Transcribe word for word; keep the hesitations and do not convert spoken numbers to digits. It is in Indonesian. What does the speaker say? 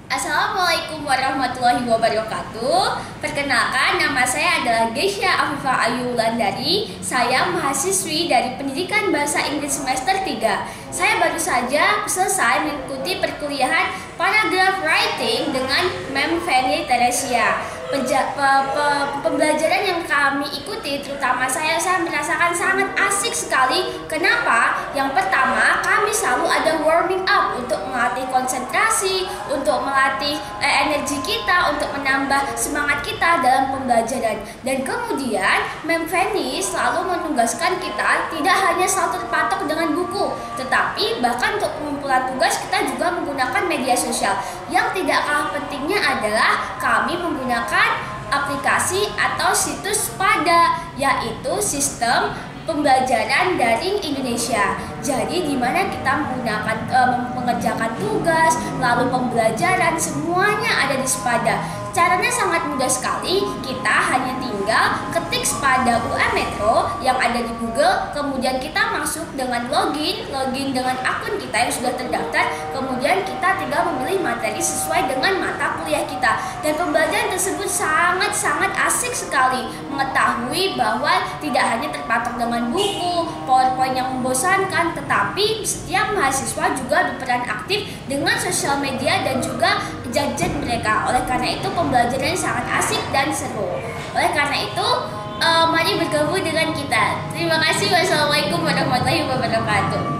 Assalamualaikum warahmatullahi wabarakatuh. Perkenalkan, nama saya adalah Gesya Afifah Ayu Wulandari. Saya mahasiswi dari Pendidikan Bahasa Inggris semester tiga. Saya baru saja selesai mengikuti perkuliahan Paragraph Writing dengan Mem Feni Teresia. Penja, pe, pe, pembelajaran yang kami ikuti, terutama saya, saya merasakan sangat asik sekali. Kenapa? Yang pertama, kami selalu ada warming up untuk melatih konsentrasi, untuk melatih eh, energi kita, untuk menambah semangat kita dalam pembelajaran. Dan kemudian, Mem Feni selalu menugaskan kita tidak hanya selalu terpatok dengan buku, tetapi bahkan untuk pengumpulan tugas kita juga menggunakan media sosial. Yang tidak kalah pentingnya adalah kami menggunakan aplikasi atau situs pada, yaitu sistem pembelajaran daring Indonesia. Jadi di mana kita menggunakan e, mengerjakan tugas, lalu pembelajaran, semuanya ada di Spada. Caranya sangat mudah sekali. Kita hanya tinggal ketik Spada U M Metro yang ada di Google, kemudian kita masuk dengan login, login dengan akun kita yang sudah terdaftar, kemudian kita tinggal memilih materi sesuai dengan mata kuliah kita. Dan pembelajaran tersebut sangat-sangat asik sekali, mengetahui bahwa tidak hanya terpatok dengan buku, PowerPoint yang membosankan, tetapi setiap mahasiswa juga berperan aktif dengan sosial media dan juga gadget mereka. Oleh karena itu pembelajarannya sangat asik dan seru. Oleh karena itu uh, mari bergabung dengan kita. Terima kasih. Wassalamualaikum warahmatullahi wabarakatuh.